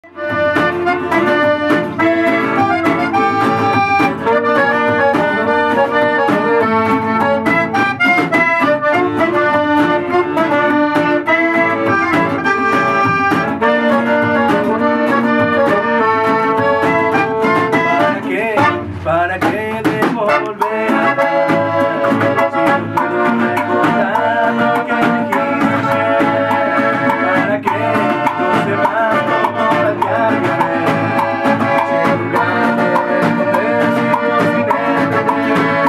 ¿Para qué debo volver a dar? Si no puedo recordar lo que me quise ayer. ¿Para qué no se va como el diario? Si en lugar de responder sigo sin entender.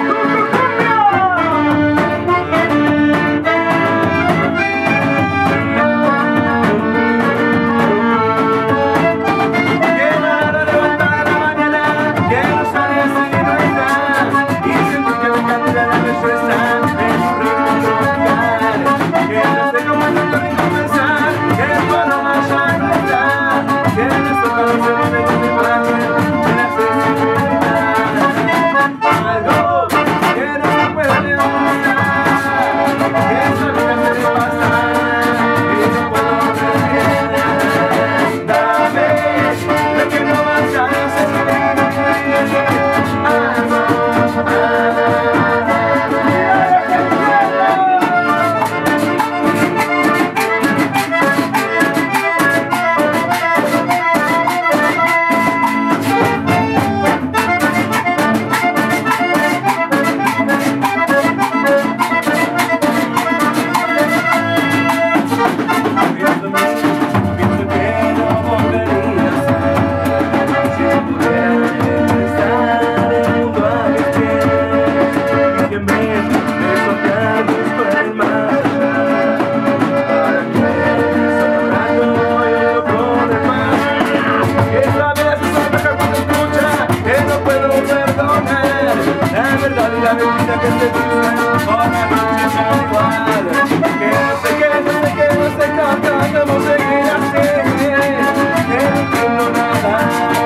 La bebida que te dice, por la noche son igual. Que no sé qué, no sé qué, no sé qué, cómo seguir así. Que no entiendo nada.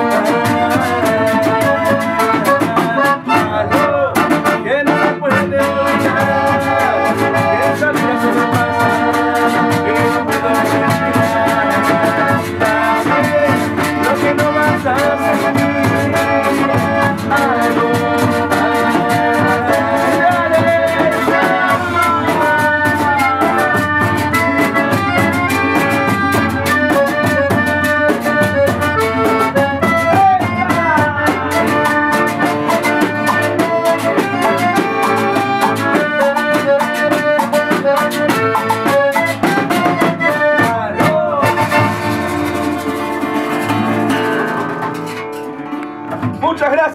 Algo que no se puede olvidar. Que esa vida solo pasa y no puedo respirar. También lo que no vas a hacer. Muchas gracias.